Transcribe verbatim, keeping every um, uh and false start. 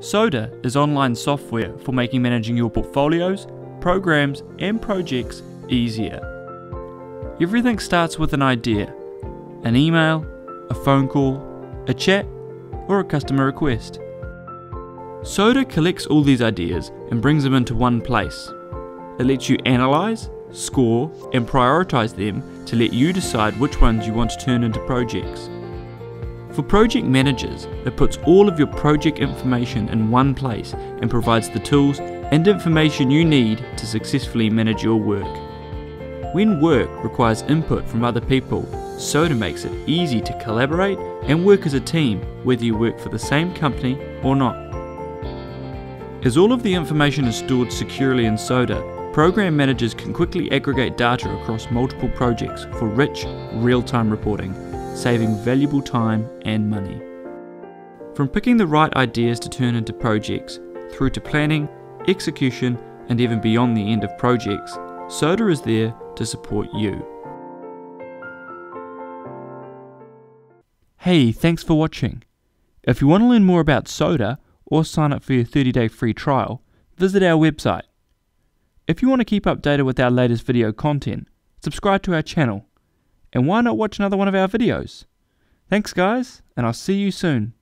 Psoda is online software for making managing your portfolios, programs and projects easier. Everything starts with an idea, an email, a phone call, a chat or a customer request. Psoda collects all these ideas and brings them into one place. It lets you analyse, score and prioritise them to let you decide which ones you want to turn into projects. For project managers, it puts all of your project information in one place and provides the tools and information you need to successfully manage your work. When work requires input from other people, Psoda makes it easy to collaborate and work as a team, whether you work for the same company or not. As all of the information is stored securely in Psoda, program managers can quickly aggregate data across multiple projects for rich, real-time reporting, saving valuable time and money. From picking the right ideas to turn into projects, through to planning, execution, and even beyond the end of projects, Psoda is there to support you. Hey, thanks for watching. If you want to learn more about Psoda or sign up for your thirty day free trial, visit our website. If you want to keep updated with our latest video content, subscribe to our channel. And why not watch another one of our videos? Thanks guys, and I'll see you soon.